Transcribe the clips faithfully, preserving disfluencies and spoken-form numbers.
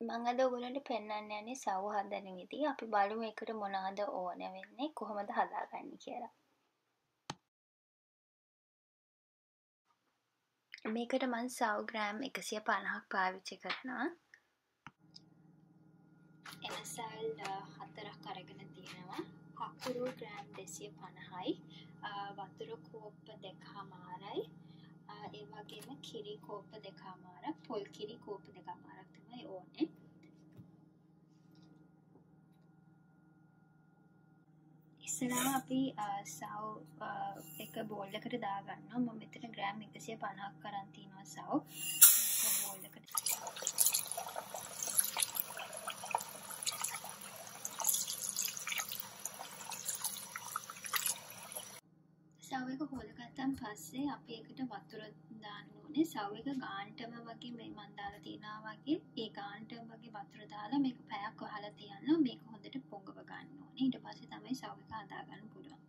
මම අද ඔයගොල්ලන්ට පෙන්වන්න යන්නේ සව් හදන විදිහ. අපි බලමු ඒකට මොනවද ඕන වෙන්නේ, කොහොමද හදාගන්නේ කියලා. මේකට මම සව් ග්‍රෑම් එකසිය පනහක් පාවිච්චි කරනවා. එනසල් හතරක් අරගෙන තියෙනවා. හකුරු ග්‍රෑම් දෙසිය පනහයි. වතුර කෝප්ප දෙකමාරයි. ඒ වගේම කිරි කෝප්ප දෙකමාරක්, පොල් කිරි කෝප්ප දෙකමාරක් තමයි ඕනේ. ඉස්සරහා අපි සව් එක බෝල් එකට දාගන්නවා. මම මෙතන ග්‍රෑම් එකසිය පනහක් අරන් තියනවා සව්. බෝල් එකට සව් එක හොදගත්තන් පස්සේ අපි ඒකට වතුර දාන්න ඕනේ. සව් එක ගාන්ටම වගේ මේ මන් දාලා තියනවා වගේ ඒ ගාන්ටම වගේ වතුර දාලා මේක පැයක් වහලා තියන්න. මේක හොඳට පොඟව ගන්න ඕනේ. ඊට පස්සේ තමයි සව් එක හදා ගන්න පුළුවන්.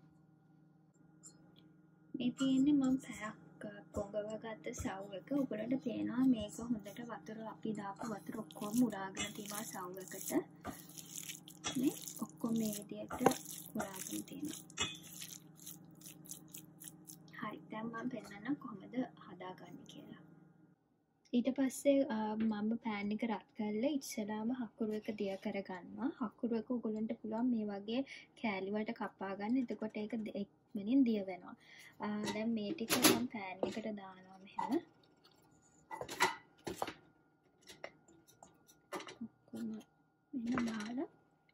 මේ තියෙන්නේ මම පැයක් පොඟව ගත්ත සව් එක. ඔයගොල්ලන්ට පේනවා මේක හොඳට වතුර අපි දාපු වතුර ඔක්කොම උරාගෙන තියෙනවා සව් එකට. මේ ඔක්කොම මේ විදිහට උරාගෙන තියෙනවා. හරි, දැන් මම පෙන්නන්නම් කොහොමද හදාගන්නේ කියලා. ඊට පස්සේ මම පෑන් එක රත් කරලා ඉස්සෙල්ලාම හකුරු එක දිය කරගන්නවා. හකුරු එක ඔයගොල්ලන්ට පුළුවන් මේ වගේ කෑලි වලට කපා ගන්න. එතකොට ඒක ඉක්මනින් දිය වෙනවා. දැන් මේ ටික මම පෑන් එකට දානවා මෙහෙම. ඔක්කොම මෙහෙම දාලා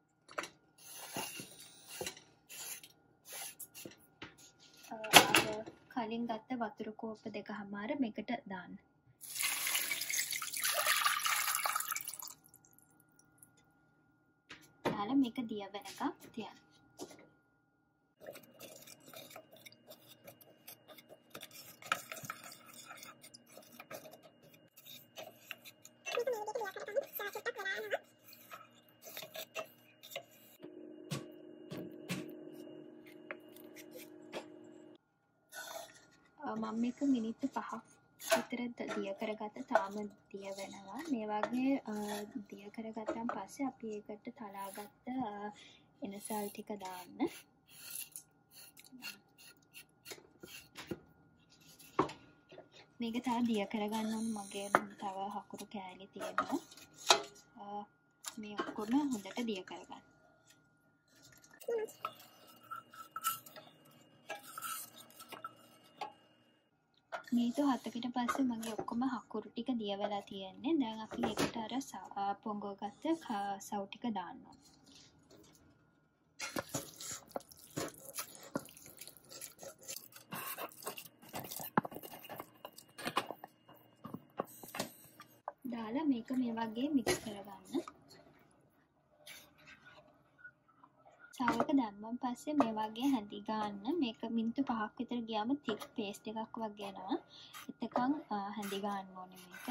කලින් ගත්ත වතුර කෝප්ප දෙකමාර මේකට දාන්න. දාලා මේක දිය වෙනකම් තියන්න. මම මේක මිනිත්තු පහක් විතර දිය කරගත්ත. තාම දිය වෙනවා. මේ වගේ දිය කරගත්තන් පස්සේ අපි ඒකට තලාගත්ත එනසල් ටික දාන්න. මේක තව දිය කරගන්න ඕන. මගේ තව හකුරු කෑලි තියෙනවා. මේ ඔක්කොම හොඳට දිය කරගන්න. මිනිත්තු හතකට පස්සේ මගේ ඔක්කොම හකුරු ටික දිය වෙලා තියෙන්නේ. දැන් අපි ඒකට අර පොඟව ගත්ත සව් ටික දාන්න ඕන. දාලා මේක මේ වගේ මික්ස් කරගන්න. සව් එක දැම්මන් පස්සේ මේ වගේ හැඳි ගන්න. මේක මිනිත්තු පහක් විතර ගියාම තික් පේස්ට් එකක් වගේ එනවා. එතකන් හැඳි ගන්න ඕනේ මේක.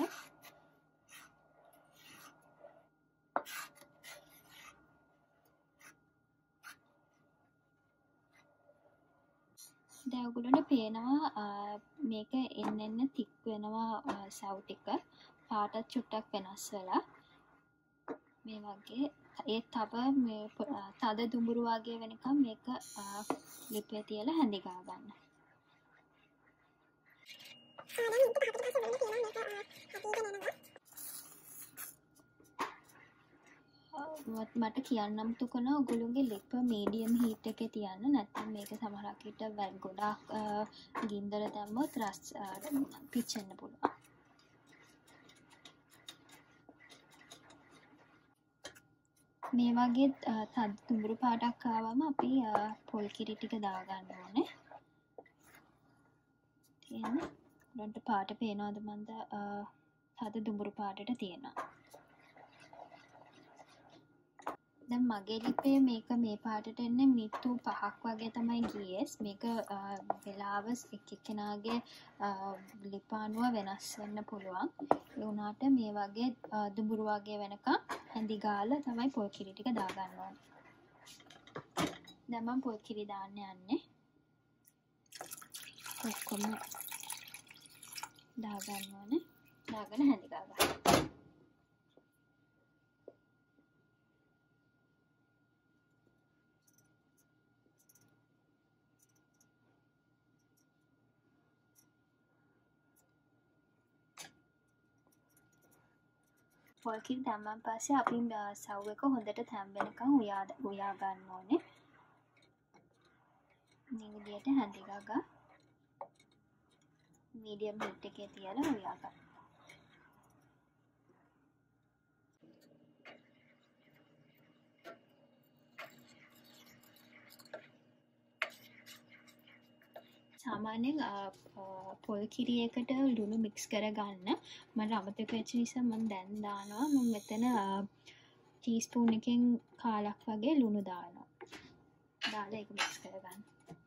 දැන් ඔයගොල්ලන්ට පේනවා මේක එන්න එන්න තික් වෙනවා සව් ටික. පාටත් චුට්ටක් වෙනස් වෙලා මේ වගේ. ඒ තව මේ තද දුඹුරු වගේ වෙනකම් මේක ලිපේ තියලා හැඳි ගා ගන්න. මට කියන්නම් තුකන ඔයගොල්ලෝගේ ලිප මීඩියම් හීට් එකේ තියන්න. නැත්නම් මේක සමහරක් විට වැල් ගොඩාක් ගින්දර දැම්මොත් රස් පිච්චෙන්න පුළුවන්. මේ වගේ තද දුඹුරු පාටක් ආවම අපි පොල් කිරි ටික දාගන්න ඕනේ. තියෙන්නේ. උඩට පාට පේනවද මන්ද? තද දුඹුරු පාටට තියෙනවා. දැන් මගේ ලිපේ මේක මේ පාටට එන්නේ මිනිත්තු පහක් වගේ තමයි ගියේ. මේක වෙලාව එක් එක්කෙනාගේ ලිප අනුව වෙනස් වෙන්න පුළුවන්. ඒ වුණාට මේ වගේ දුඹුරු වගේ වෙනකම් හැඳි ගාලා තමයි පොල් කිරි ටික දාගන්න ඕනේ. දැන් මම පොල් කිරි දාන්න යන්නේ. ඔක්කොම දාගන්න ඕනේ. දාගෙන හැඳි ගා ගන්න. පොල් කිරි දැම්මන් පස්සේ අපි සව් එක හොඳට තැම් වෙනකන් උයා උයා ගන්න ඕනේ. මේ විදිහට හැඳි ගගා මීඩියම් හීට් එකේ තියලා උයා ගන්න. සාමාන්‍යයෙන් පොල් කිරියකට ලුණු මික්ස් කරගන්න මට අමතක වෙච්ච නිසා මම දැන් දානවා. මම මෙතන ටීස්පූන් එකෙන් කාලක් වගේ ලුණු දානවා. දාලා ඒක මික්ස් කරගන්න.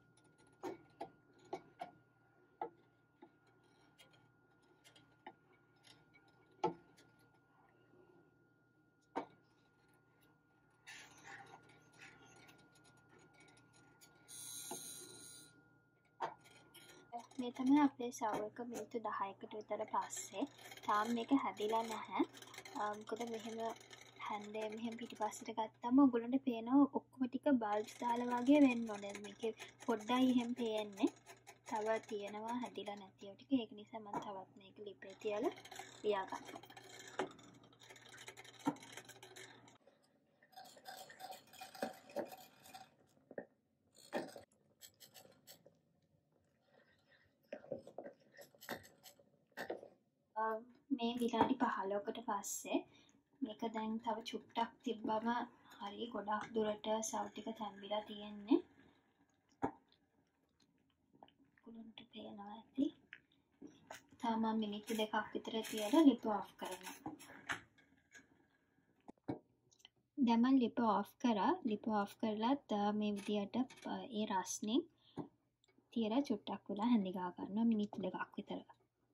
මේ තමයි අපේ සව් එක මිනිත්තු දහයකට විතර පස්සේ. තාම මේක හැදිලා නැහැ. මොකද මෙහෙම හැන්දේ මෙහෙම පිටිපස්සට ගත්තම ඔයගොල්ලන්ට පේනවා ඔක්කොම ටික බල්බ්ස් දාලා වගේ වෙන්න ඕනේ. මේකේ පොඩ්ඩයි එහෙම පේන්නේ. තව තියෙනවා හැදිලා නැති ඒවා ටික. ඒක නිසා මම තවත් මේක ලිපේ තියලා ලියා ගන්නවා. මේ විනාඩි පහළොවකට පස්සේ මේක දැන් තව චුට්ටක් තිබ්බම හරි ගොඩක් දුරට සව් ටික තැම්බිලා තියෙන්නේ. කුළුන්ට පේනවා ඇති. තාම මිනිත්තු දෙකක් විතර තියලා ලිප ඔෆ් කරනවා. දැන් මම ලිප ඔෆ් කරා. ලිප ඔෆ් කරලත් මේ විදියට ඒ රස්නේ තියලා චුට්ටක් වෙලා හැඳි ගා ගන්නවා මිනිත්තු දෙකක් විතර.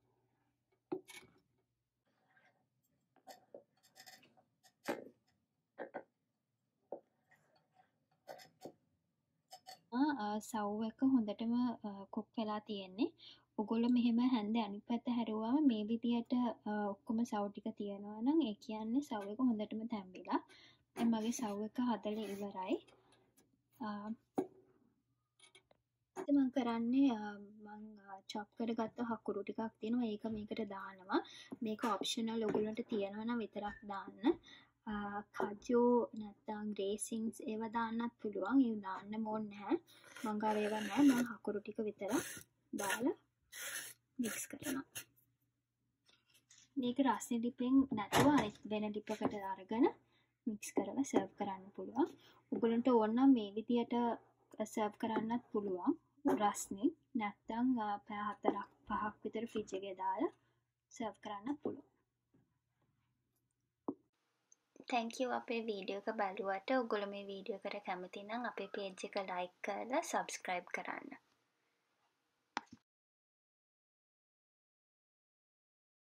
සව් එක හොඳටම කුක් වෙලා තියෙන්නේ. ඔයගොල්ලෝ මෙහෙම හැන්දේ අනිත් පැත්ත හැරුවාම මේ විදියට ඔක්කොම සව් ටික තියෙනවා නම් ඒ කියන්නේ සව් එක හොඳටම තැම්බිලා. දැන් මගේ සව් එක හදලා ඉවරයි. මම කරන්නේ මම චොප් කරගත්ත හකුරු ටිකක් තියෙනවා. ඒක මේකට දානවා. මේක ඔප්ෂනල් ඔයගොල්ලන්ට තියෙනවා නම් විතරක් දාන්න. කජු නැත්නම් රේසින්ස් ඒවා දාන්නත් පුළුවන්. ඒක දාන්න ඕනේ නැහැ. මං ගාව ඒවා නැහැ. මම හකුරු ටික විතරක් දාලා මික්ස් කරනවා. මේක රස්නේ ලිපෙන් නැතුව අනිත් වෙන ලිපකට අරගෙන මික්ස් කරලා සර්ව් කරන්න පුළුවන්. ඔයගොල්ලන්ට ඕන නම් මේ විදියට සර්ව් කරන්නත් පුළුවන්. රස්නේ නැත්නම් පැය හතරක් පහක් විතර ෆ්‍රිජ් එකේ දාලා සර්ව් කරන්නත් පුළුවන්. thank you අපේ වීඩියෝ එක බලුවට. ඔයගොල්ලෝ මේ වීඩියෝ එකට කැමති නම් අපේ page එක like කරලා subscribe කරන්න.